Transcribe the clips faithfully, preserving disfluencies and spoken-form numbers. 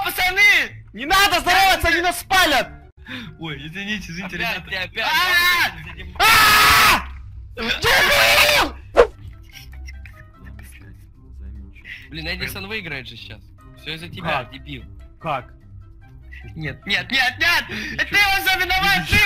пацаны! Не надо здороваться, они нас спалят! Ой, извините, извините, Опять, ребята. ты опять. Дебил! Блин, Эдисон выиграет же сейчас. Все из-за тебя, Как? дебил. Как? Нет, нет, нет, нет! Ты его за виноват, ты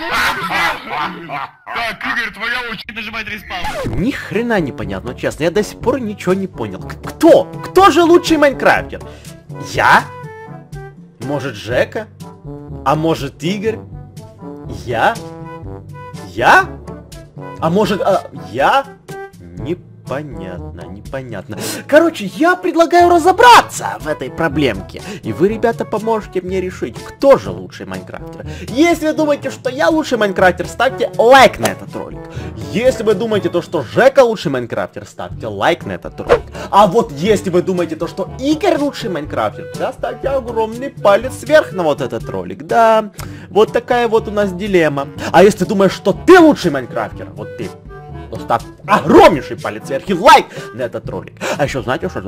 Как, Игорь, твоя очередь нажимать респаун. Ни хрена не понятно, честно, я до сих пор ничего не понял. К- Кто? Кто же лучший майнкрафтер? Я? Может, Жека? А может, Игорь? Я? Я? А может, а, я? Непонятно, непонятно. Короче, я предлагаю разобраться в этой проблемке. И вы, ребята, поможете мне решить, кто же лучший майнкрафтер. Если вы думаете, что я лучший майнкрафтер, ставьте лайк на этот ролик. Если вы думаете, то, что Жека лучший майнкрафтер, ставьте лайк на этот ролик. А вот если вы думаете, то, что Игорь лучший майнкрафтер, да, ставьте огромный палец вверх на вот этот ролик. Да, вот такая вот у нас дилемма. А если думаешь, что ты лучший майнкрафтер, вот ты, то ставь огромнейший палец вверх и лайк на этот ролик. А еще знаете, что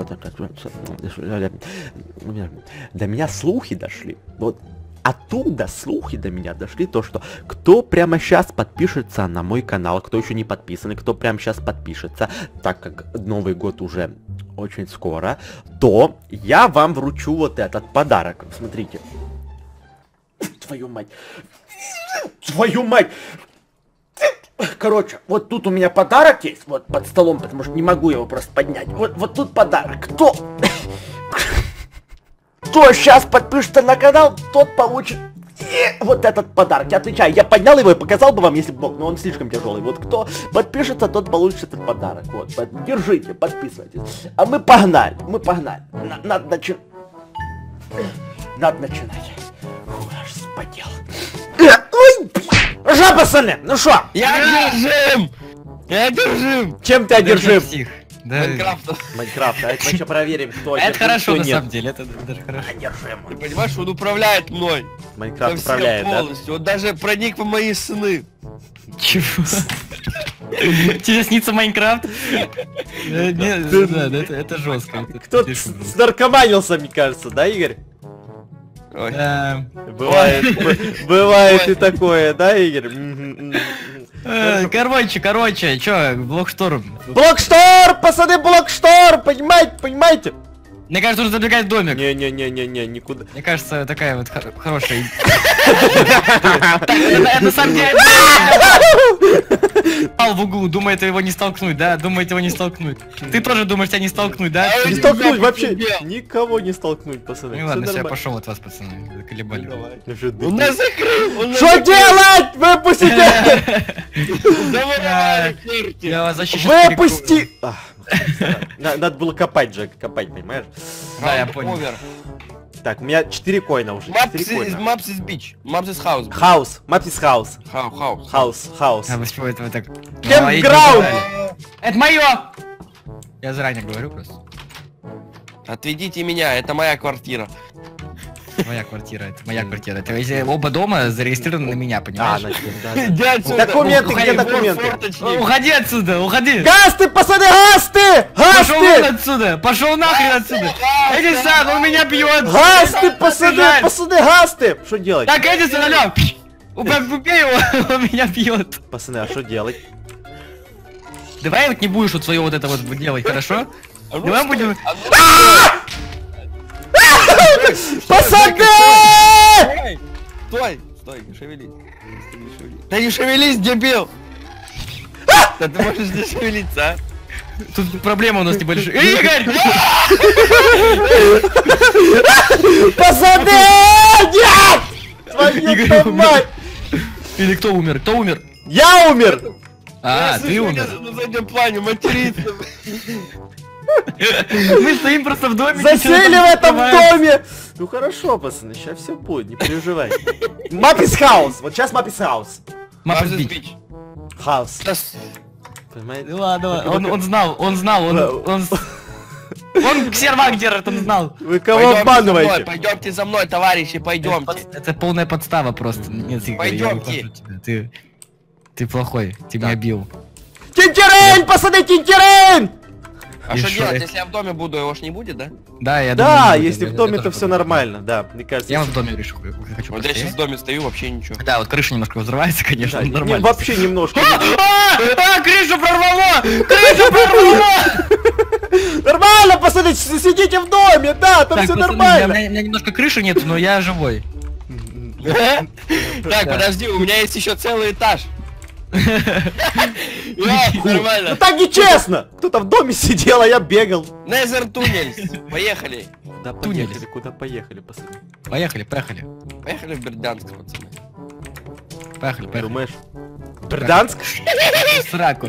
до меня слухи дошли. Вот оттуда слухи до меня дошли, то что кто прямо сейчас подпишется на мой канал, кто еще не подписан, кто прямо сейчас подпишется, так как Новый год уже очень скоро, то я вам вручу вот этот подарок. Смотрите. Твою мать. Твою мать. Короче, вот тут у меня подарок есть, вот под столом, потому что не могу его просто поднять. Вот, вот тут подарок. Кто? Кто сейчас подпишется на канал, тот получит вот этот подарок. Я отвечаю, я поднял его и показал бы вам, если бы мог, но он слишком тяжелый. Вот кто подпишется, тот получит этот подарок. Вот, держите, подписывайтесь. А мы погнали, мы погнали. Надо начинать. Надо начинать. Фу, аж вспотел. Ой, жа, пацаны, ну шо? Я держим! Я держим! Чем ты одержим? Да. Майнкрафтом. Майнкрафт, а это мы еще проверим, кто Это одержим, хорошо кто на нет. самом деле, это даже хорошо. Одержим. Ты понимаешь, он управляет мной. Майнкрафт Совсем управляет, да? полностью. Он даже проник в мои сны. Чего? Тебе снится Майнкрафт? Э, не, Да, да, это это жестко. это Кто-то слишком жестко. снаркоманился, мне кажется, да, Игорь? Ой. Да. Бывает, б- бывает и такое, да, Игорь? Мгм. Э, Короче, короче, чё, блокшторм. Блокштор, пацаны, блокштор, понимаете, понимаете? Мне кажется, нужно забегать в домик. Не-не-не-не-не, никуда. Мне кажется, такая вот хор- хорошая. Так, это это на самом деле. Пал в углу, думает его не столкнуть, да? Думает его не столкнуть. Ты тоже думаешь, тебя не столкнуть, да? Не столкнуть вообще, никого не столкнуть, пацаны. Ну всё ладно, все, я нормально. пошел от вас, пацаны. Заколебали. Ну что ты? Он нас закрыл! Он нас Что закрыл! делать? Выпустите! Давай, Кирти! Я вас защищу. Выпусти! Ах, на- Надо было копать, Джек, копать, понимаешь? Да, я понял. Овер. Так, у меня четыре коина уже, Мапс четыре из коина. Мапс из бич. Мапс из хаус. Хаус, мапис хаус. Хау, хаус. Хаус, хаус. А вы чего это вы так? Кемпграунд! Это мое! Я заранее говорю просто. Отведите меня, это моя квартира. Моя квартира, это моя квартира. Это если оба дома зарегистрированы на меня, А, понимаешь? значит, да, да. Иди отсюда. Документы, где Уходи, документы? форточник. Уходи отсюда, уходи! Гасты, пацаны, гасты! Пошел вон Гасты! отсюда! Пошел нахрен отсюда! Эдисон, он меня бьет! Гасты, пацаны, пацаны, гасты! Что делать? Так, Эдисон, алло! Убей его, он меня бьет! Пацаны, а что делать? Давай вот не будешь вот свое вот это вот делать, хорошо? А ну Давай стой, будем... а ну Пацаны! Стой! Стой! Стой, не шевелись. Не шевелись. Да не шевелись, дебил! Да ты можешь не шевелиться, а? Тут проблема у нас небольшая. Игорь! Пацаны! Нет! Твою Игорь ты мать! Или кто умер? Кто умер? Я умер! А, Я ты слышу, умер. где-то на заднем плане материться. Мы стоим просто в доме. Засели в этом доме! Ну хорошо, пацаны, сейчас все будет, не переживай. Мапис хаус! Вот сейчас мапис хаус. Мапа Мапс из сбить. бич. Хаус. Да с- Понимаете? Ладно, он, он знал, он знал, он, он, он сервак держит, он знал. Вы кого Пойдемте за мной, обманываете? Пойдемте за мной, товарищи, Это, пойдемте. под- это полная подстава просто. Нет, Игорь, я не Пойдемте. прошу тебя. Ты, ты плохой, ты Да. меня бил. Тинтерейн, пацаны, Тинтерейн! А И что шо, делать, э? если я в доме буду, его ж не будет, да? Да, я думаю, Да, не будет, если я- в я доме, тоже то все подумал. нормально, да, мне кажется. Я если- вот в доме решу, хочу Вот я сейчас постоять. в доме стою, вообще ничего. Да, вот крыша немножко взрывается, конечно, Да, но не- нормально. вообще немножко. А, а, крышу прорвало! Крышу прорвало! Нормально, пацаны, с- сидите в доме, да, там Так, все пацаны, у меня- у нормально. меня у меня немножко крыши нет, но я живой. Так, подожди, у меня есть еще целый этаж. Я, Ну нормально. так нечестно! Кто-то в доме сидел, а я бегал. Незер Туннельс. Поехали. Да, Туннель. поехали, куда поехали, пацаны? Поехали, поехали. Поехали в Бердянск, пацаны. Поехали, поехали. Думаешь? Бердянск? В сраку.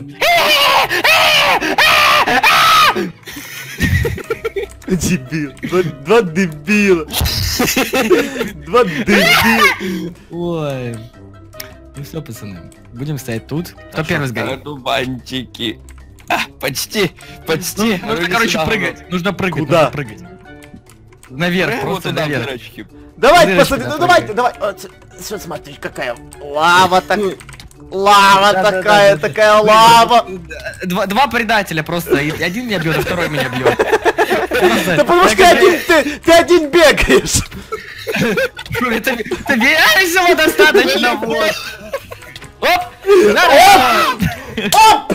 Дебил. Два, два дебила. Два дебила. Ой. Ну все, пацаны. Будем стоять тут. Кто первый сгорел? Одуванчики. А, почти, почти. Нужно, Руки короче, сюда, прыгать. Нужно прыгать, Куда? нужно прыгать. Наверх, Прямо просто туда, наверх. дырочки. Давайте, Дырочка пацаны, ну напрыгай. давайте, давай. Вот, с- вот смотри, какая лава так. Лава Да-да-да-да-да. такая, такая лава. Два, два предателя просто. И один меня бьет, а второй меня бьет. Просто Да потому что ты так один, ты, ты один бегаешь. Фу, Это, это весело достаточно, вот. Оп! Оп!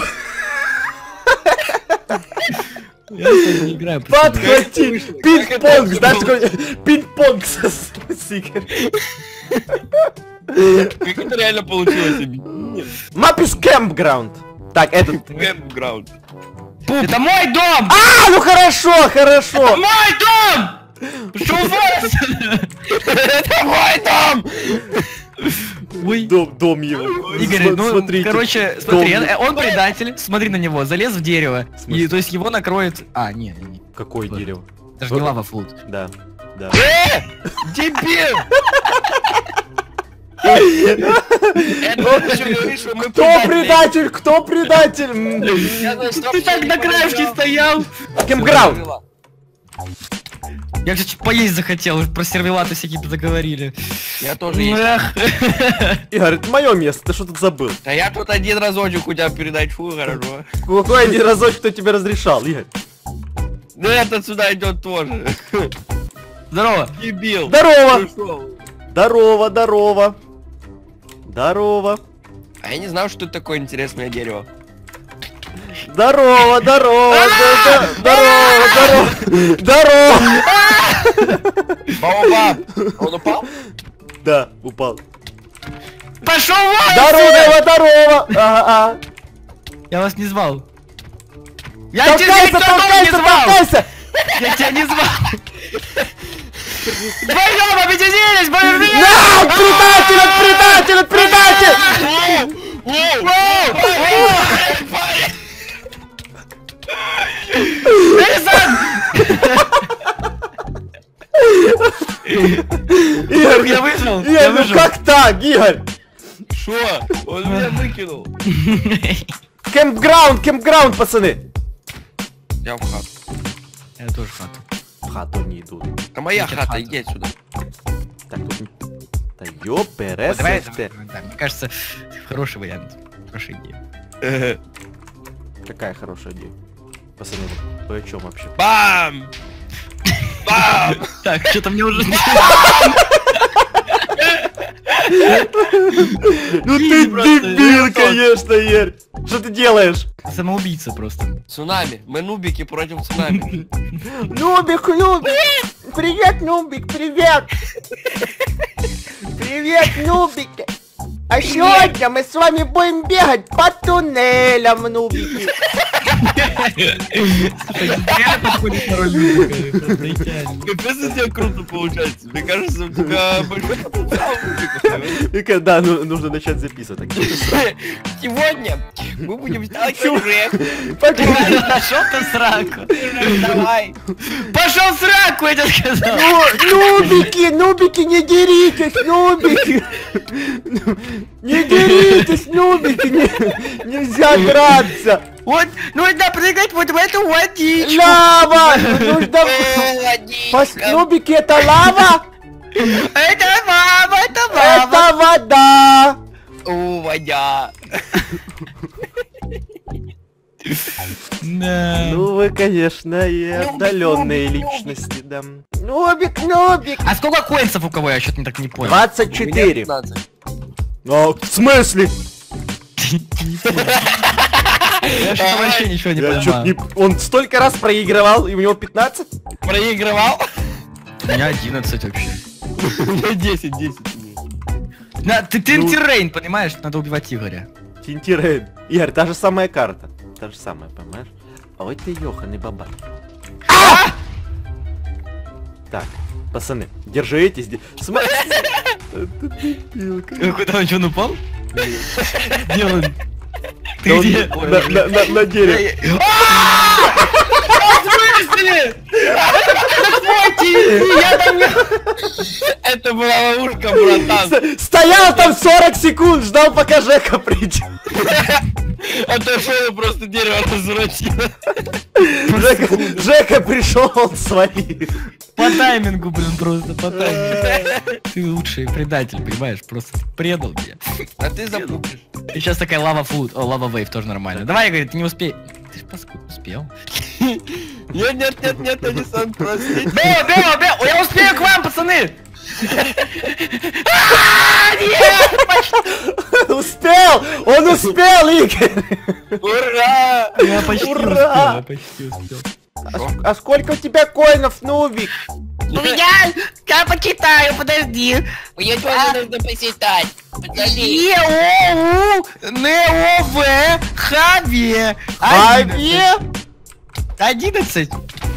Я не играю, пацаны. Подхвати! Пинг-понг! Знаешь, такой пинг-понг со с сигаретой. Как это реально получилось? Мапис Campground. Так, этот. Кэмпграунд. Это мой дом! А, ну хорошо, хорошо. Мой дом! Что у вас? Это мой дом! Ой. Дом, дом его. Игорь, Сма- ну, смотрите. короче, смотри, Дом. э, он предатель, смотри на него, залез в дерево, смысле? и то есть его накроет... А, не, не, не, Какое дерево? это же не лава флут. Да, да. Э! Дебил! Это он еще говорит, что мы Кто предатель? Кто предатель? М, Я, значит, Ты вообще так не на краешке понимаю. стоял! Campground. Я, кстати, поесть захотел, уже про сервелаты всякие заговорили. Я тоже есть. Эх. Игорь, это мое место, ты что тут забыл? Да я тут один разочек у тебя передать, фу, хорошо. Какой один разочек, кто тебе разрешал, Игорь? Ну этот сюда идет тоже. Здорово! Дебил. Здорово! Пришел. Здорово, здорово. Здорово. А я не знаю, что это такое интересное дерево. Здорово, здорово, да- да- здорово, здорово. Здорово. Баобаб! Он упал? Да, упал. Пошел вон! Здорово, здорово. Ага, ага. Я вас не звал. Я тебя Толкайся, никто не толкайся, звал! толкайся. Я тебя не звал! Вдвоем объединились, боевые! На, от предатель, от предатель, от предатель. Игорь, Я выжил, Игорь, я ну выжил. как так, Игорь? Шо? Он меня выкинул. Кемпграунд, кемпграунд, пацаны. Я в хату. Я тоже в хату. В хату не идут. Это моя Идите в хата, хату. иди отсюда. Так, тут... Да Вот, ёперес. давай, давай, да, мне кажется, хороший вариант. Хорошая идея. Какая хорошая идея. Пацаны, вы о чем вообще? Бам! Бам! Так, что-то мне уже... Ну ты Просто дебил, я конечно, Игорь. Что ты делаешь? Самоубийца просто. Цунами. Мы нубики против цунами. Нубик, Нубик! Привет, Нубик, привет! Привет, Нубики! А сегодня мы с вами будем бегать по туннелям, Нубики. Слушай, реально подходит на роль Нубика, просто идеально. Капец, у тебя круто получается. Мне кажется, у тебя большой потенциал нубиков. Да, ну, нужно начать записывать. Сегодня мы будем ставить сюжет. Нашел ты сраку. Давай. Пошел сраку, я тебе сказал. Ну, Нубики, Нубики, не деритесь, Нубики! Не деритесь, Нубики, не- нельзя драться! Вот, нужно прыгать вот в эту водичку. Лава! Нужно... Пос- Нубики, это лава? Это мама, это мама. Это вода! О, водя. Да. Ну вы, конечно, и отдаленные личности, да. Нубик, Нубик! А сколько коинсов у кого? Я что-то не так не понял. двадцать четыре. А, в смысле? Я что-то вообще ничего не Я чё-то понимаю. не... Он столько раз проигрывал, и у него пятнадцать? Проигрывал? У меня одиннадцать вообще. У меня десять, десять. На, ты Ну. Тинтирейн, понимаешь? Надо убивать Игоря. Тинтирейн. Игорь, та же самая карта. Та же самая, понимаешь? А вот ты ёханый баба. Так, пацаны, держитесь. де- Сма- Это дебилка. Куда он, что, он упал? Где он? Да Ты он где? на- на- на- на- На дереве. Это была ловушка, братан. С- Стоял там сорок секунд, ждал, пока Жека придет. Отошел и просто дерево разворотило. Жека, Жека пришел, он свалил. По таймингу, блин, просто по таймингу. Ты лучший предатель, понимаешь? Просто предал меня. А ты запутаешь. И сейчас такая лава фуд, о, лава вейв тоже нормально. Давай, говорит, ты не успей. Ты ж паскуд успел. Нет, нет, нет, нет, Эдисон, простите. Бео, Бео, Бео, я успею к вам, пацаны! Успел! Он успел, Игорь! Ура! Я почти Ура! успел, я почти успел. А сколько у тебя коинов, Нубик? У меня... Я почитаю, подожди. Мне тоже нужно посчитать. Подожди. Е-о-у, Н-О-В, Хаве. Аве? Одиннадцать.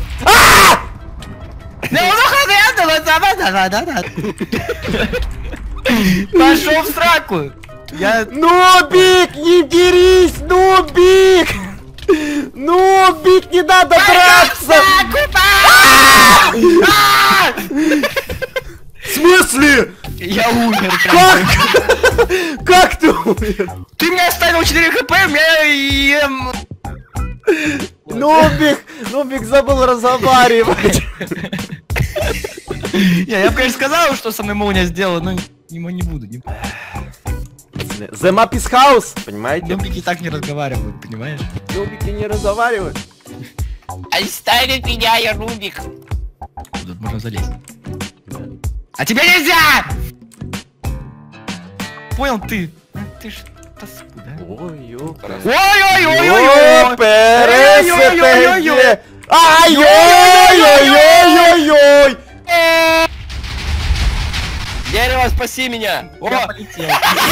Пошел в сраку. Я... Нубик, не дерись, Нубик! Нубик, не надо драться! В смысле? Я умер. Как? Как ты умер? Ты мне оставил четыре хп, у меня... ем. Нубик, Нубик забыл разговаривать. Не, я бы, конечно, сказал, что со мной молния сделала, но не, не буду. Не... The map is house, понимаете? Нубики так не разговаривают, понимаешь? Нубики не разговаривают. Оставит меня, я Рубик. Тут можно залезть. А тебе нельзя! Понял ты? А ты ж тоску, да? Ой, ёпта. Ой-ой-ой-ой-ой! Перес, это Ой-ой-ой-ой-ой! где? Ай-ой-ой-ой-ой-ой! Дерево, спаси меня! О! Я полетел.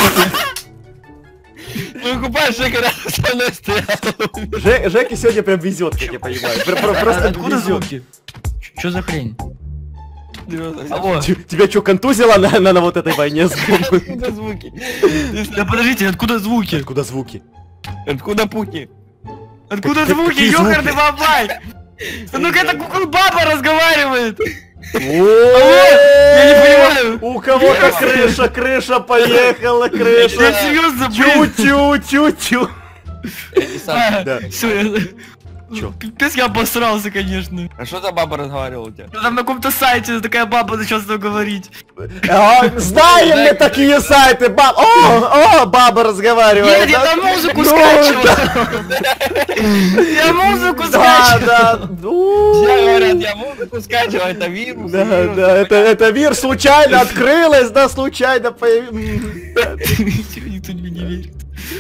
Ну купаешь, Жека рядом со мной стоял. Же- Жеке сегодня прям везет, как я понимаю. Про- про- Просто Откуда везет. звуки? Чё за хрень? Алло. Т- Тебя что, контузило на, на, на вот этой войне? Откуда звуки? Да подождите, откуда звуки? Откуда звуки? Откуда пуки? Откуда Как- звуки? какие Ёкарный звуки? бабай! Ну-ка, это кукол-баба разговаривает! Я не понимаю. У кого-то крыша, крыша поехала, Я крыша. серьезно, блин! Чу-чу-чу-чу. Эдисон, Да. Все, я... Чё? Пипец, я обосрался, конечно. а что за баба разговаривала у тебя? Там на каком-то сайте такая баба начала с тобой говорить. А, знаем мы такие сайты, баб. О, о, баба разговаривает. Нет, я да? там музыку Ну, скачивал. Я музыку Да, скачивал. да. Ну, Все говорят, я музыку скачиваю, это вирус. Да, вирус. да, это, это вир случайно открылась, да, случайно появилась. Никто мне не верит.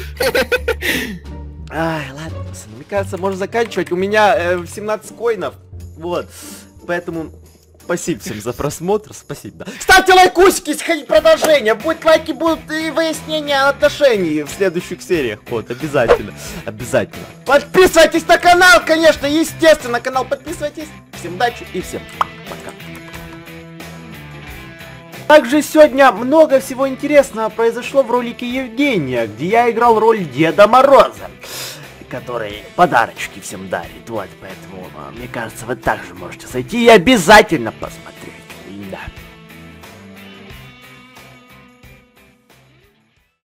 Ай, ладно, пацаны, мне кажется, можно заканчивать. У меня э, семнадцать коинов, вот, поэтому спасибо всем за просмотр, спасибо, да. Ставьте лайкусики, если хотите продолжение, будут лайки, будут и выяснения отношений в следующих сериях, вот, обязательно, обязательно. Подписывайтесь на канал, конечно, естественно, на канал подписывайтесь. Всем удачи и всем пока. Также сегодня много всего интересного произошло в ролике Евгения, где я играл роль Деда Мороза, который подарочки всем дарит. Вот, поэтому, мне кажется, вы также можете зайти и обязательно посмотреть.